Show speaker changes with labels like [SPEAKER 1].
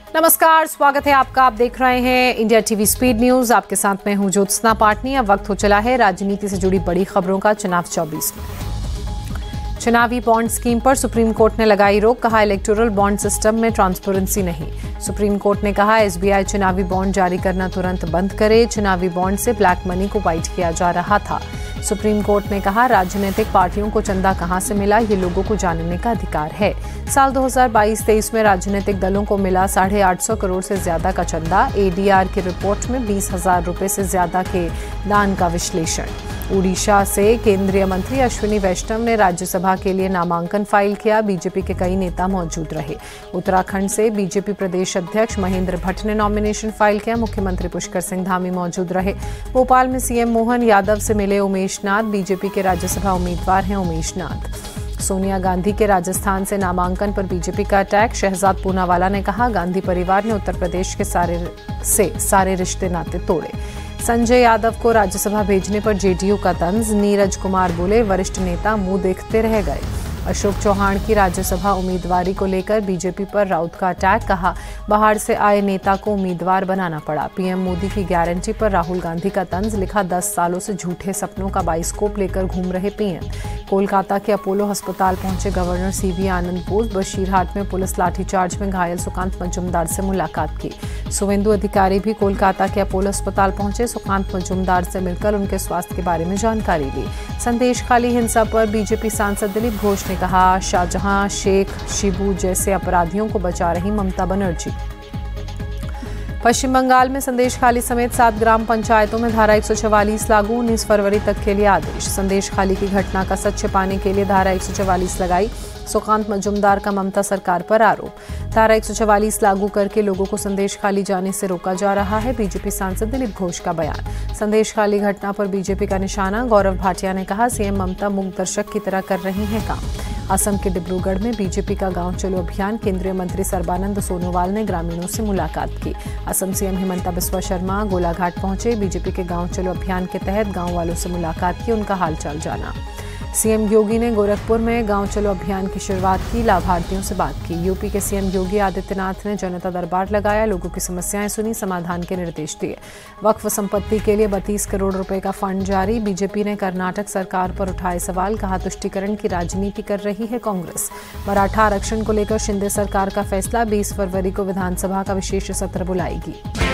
[SPEAKER 1] नमस्कार, स्वागत है आपका। आप देख रहे हैं इंडिया टीवी स्पीड न्यूज। आपके साथ मैं हूं ज्योत्सना पाटनी। अब वक्त हो चला है राजनीति से जुड़ी बड़ी खबरों का। चुनाव 24 में चुनावी बॉन्ड स्कीम पर सुप्रीम कोर्ट ने लगाई रोक। कहा, इलेक्टोरल बॉन्ड सिस्टम में ट्रांसपेरेंसी नहीं। सुप्रीम कोर्ट ने कहा, एसबीआई चुनावी बॉन्ड जारी करना तुरंत बंद करे। चुनावी बॉन्ड से ब्लैक मनी को वाइट किया जा रहा था। सुप्रीम कोर्ट ने कहा, राजनीतिक पार्टियों को चंदा कहां से मिला, ये लोगों को जानने का अधिकार है। साल 2022-23 में राजनीतिक दलों को मिला 850 करोड़ से ज्यादा का चंदा। एडीआर की रिपोर्ट में 20,000 रुपए से ज्यादा के दान का विश्लेषण। उड़ीसा से केंद्रीय मंत्री अश्विनी वैष्णव ने राज्यसभा के लिए नामांकन फाइल किया। बीजेपी के कई नेता मौजूद रहे। उत्तराखंड से बीजेपी प्रदेश अध्यक्ष महेंद्र भट्ट ने नॉमिनेशन फाइल किया। मुख्यमंत्री पुष्कर सिंह धामी मौजूद रहे। भोपाल में सीएम मोहन यादव से मिले उमेश नाथ। बीजेपी के राज्यसभा उम्मीदवार हैं उमेश नाथ। सोनिया गांधी के राजस्थान से नामांकन पर बीजेपी का अटैक। शहजाद पूनावाला ने कहा, गांधी परिवार ने उत्तर प्रदेश के सारे रिश्ते नाते तोड़े। संजय यादव को राज्यसभा भेजने पर जेडीयू का तंज। नीरज कुमार बोले, वरिष्ठ नेता मुंह देखते रह गए। अशोक चौहान की राज्यसभा उम्मीदवारी को लेकर बीजेपी पर राउत का अटैक। कहा, बाहर से आए नेता को उम्मीदवार बनाना पड़ा। पीएम मोदी की गारंटी पर राहुल गांधी का तंज। लिखा, 10 सालों से झूठे सपनों का बाइस्कोप लेकर घूम रहे पीएम। कोलकाता के अपोलो अस्पताल पहुंचे गवर्नर सीवी आनंद बोस। बशीरहाट में पुलिस लाठीचार्ज में घायल सुकांत मजूमदार से मुलाकात की। शुवेंदु अधिकारी भी कोलकाता के अपोलो अस्पताल पहुंचे। सुकांत मजूमदार से मिलकर उनके स्वास्थ्य के बारे में जानकारी ली। संदेशखाली हिंसा पर बीजेपी सांसद दिलीप घोष ने कहा, शाहजहां शेख शिबू जैसे अपराधियों को बचा रही ममता बनर्जी। पश्चिम बंगाल में संदेशखाली समेत 7 ग्राम पंचायतों में धारा 144 लागू। 19 फरवरी तक के लिए आदेश। संदेशखाली की घटना का सच छिपाने के लिए धारा 144 लगाई। सुकांत मजूमदार का ममता सरकार पर आरोप। धारा 144 लागू करके लोगों को संदेशखाली जाने से रोका जा रहा है। बीजेपी सांसद दिलीप घोष का बयान। संदेशखाली घटना पर बीजेपी का निशाना। गौरव भाटिया ने कहा, सीएम ममता मूक दर्शक की तरह कर रही हैं काम। असम के डिब्रूगढ़ में बीजेपी का गांव चलो अभियान। केंद्रीय मंत्री सर्बानंद सोनोवाल ने ग्रामीणों से मुलाकात की। असम सीएम हिमंता बिस्वा शर्मा गोलाघाट पहुंचे। बीजेपी के गांव चलो अभियान के तहत गांव वालों से मुलाकात की, उनका हालचाल जाना। सीएम योगी ने गोरखपुर में गांव चलो अभियान की शुरुआत की, लाभार्थियों से बात की। यूपी के सीएम योगी आदित्यनाथ ने जनता दरबार लगाया, लोगों की समस्याएं सुनी, समाधान के निर्देश दिए। वक्फ संपत्ति के लिए 32 करोड़ रुपए का फंड जारी। बीजेपी ने कर्नाटक सरकार पर उठाए सवाल। कहा, तुष्टीकरण की राजनीति कर रही है कांग्रेस। मराठा आरक्षण को लेकर शिंदे सरकार का फैसला। 20 फरवरी को विधानसभा का विशेष सत्र बुलाएगी।